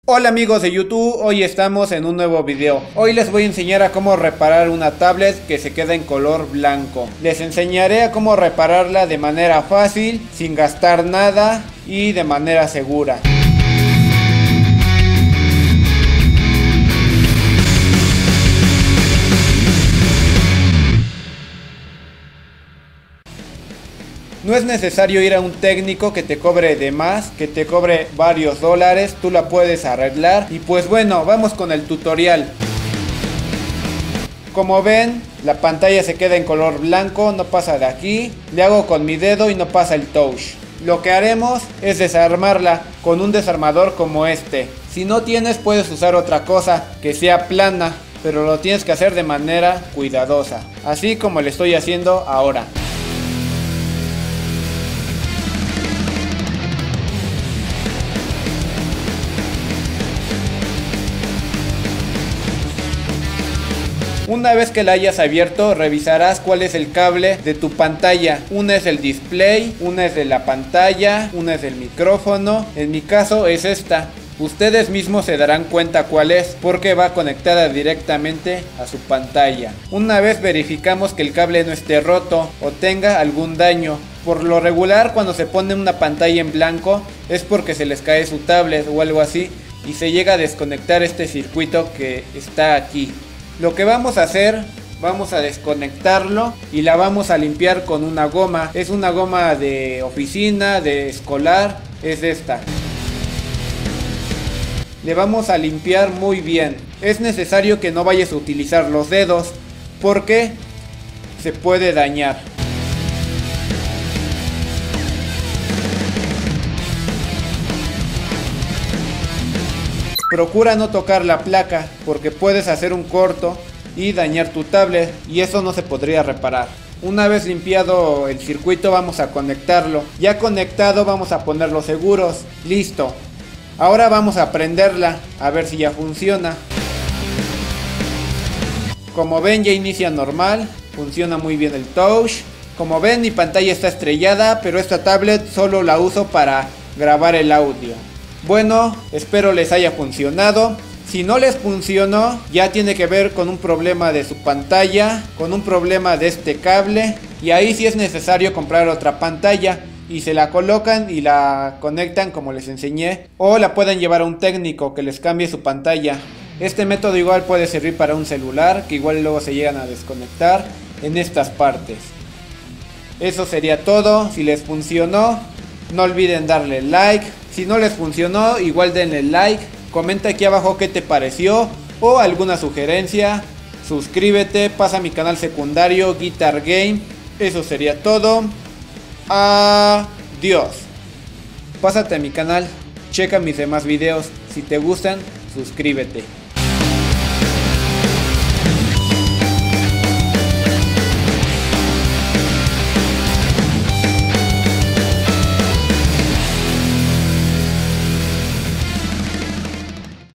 Hola amigos de YouTube, hoy estamos en un nuevo video. Hoy les voy a enseñar a cómo reparar una tablet que se queda en color blanco. Les enseñaré a cómo repararla de manera fácil, sin gastar nada y de manera segura. No es necesario ir a un técnico que te cobre de más, que te cobre varios dólares, tú la puedes arreglar. Y pues bueno, vamos con el tutorial. Como ven, la pantalla se queda en color blanco, no pasa de aquí. Le hago con mi dedo y no pasa el touch. Lo que haremos es desarmarla con un desarmador como este. Si no tienes, puedes usar otra cosa que sea plana, pero lo tienes que hacer de manera cuidadosa, así como le estoy haciendo ahora. Una vez que la hayas abierto, revisarás cuál es el cable de tu pantalla. Una es el display, una es de la pantalla, una es del micrófono. En mi caso es esta. Ustedes mismos se darán cuenta cuál es, porque va conectada directamente a su pantalla. Una vez verificamos que el cable no esté roto o tenga algún daño. Por lo regular, cuando se pone una pantalla en blanco es porque se les cae su tablet o algo así y se llega a desconectar este circuito que está aquí. Lo que vamos a hacer, vamos a desconectarlo y la vamos a limpiar con una goma. Es una goma de oficina, de escolar, es esta. Le vamos a limpiar muy bien. Es necesario que no vayas a utilizar los dedos porque se puede dañar. Procura no tocar la placa porque puedes hacer un corto y dañar tu tablet y eso no se podría reparar. Una vez limpiado el circuito vamos a conectarlo. Ya conectado vamos a poner los seguros. Listo. Ahora vamos a prenderla a ver si ya funciona. Como ven ya inicia normal. Funciona muy bien el touch. Como ven mi pantalla está estrellada, pero esta tablet solo la uso para grabar el audio. Bueno, espero les haya funcionado. Si no les funcionó, ya tiene que ver con un problema de su pantalla, con un problema de este cable. Y ahí sí es necesario comprar otra pantalla y se la colocan y la conectan como les enseñé. O la pueden llevar a un técnico que les cambie su pantalla. Este método igual puede servir para un celular, que igual luego se llegan a desconectar en estas partes. Eso sería todo. Si les funcionó, no olviden darle like. Si no les funcionó, igual denle like. Comenta aquí abajo qué te pareció o alguna sugerencia. Suscríbete, pasa a mi canal secundario Guitar Game. Eso sería todo. Adiós. Pásate a mi canal, checa mis demás videos. Si te gustan, suscríbete.